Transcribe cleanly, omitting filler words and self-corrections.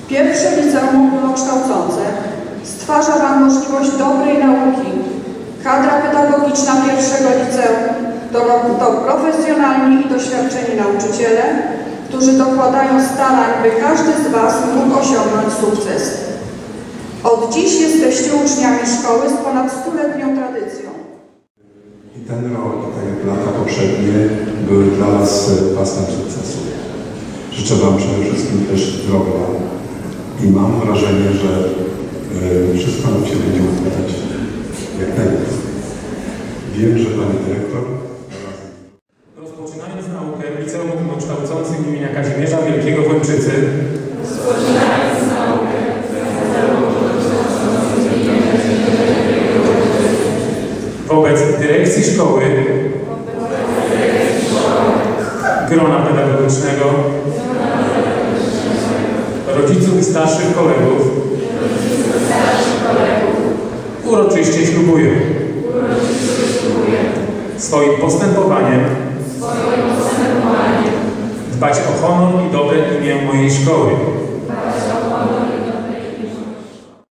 Pierwsze liceum ogólnokształcące stwarza Wam możliwość dobrej nauki. Kadra pedagogiczna pierwszego liceum to profesjonalni i doświadczeni nauczyciele, którzy dokładają starań, by każdy z Was mógł osiągnąć sukces. Od dziś jesteście uczniami szkoły z ponad 100-letnią tradycją. I ten rok, tak jak lata poprzednie, były dla nas pasem sukcesu. Życzę Wam przede wszystkim też zdrowia i mam wrażenie, że wszystko nam się będzie układać jak najlepiej. Wiem, że Pani Dyrektor... Rozpoczynając naukę w Liceum Ogólnokształcącym imienia Kazimierza Wielkiego w Łęczycy, wobec dyrekcji szkoły, grona pedagogicznego, rodziców i starszych kolegów, uroczyście ślubuję swoim postępowaniem dbać o honor i dobre imię mojej szkoły,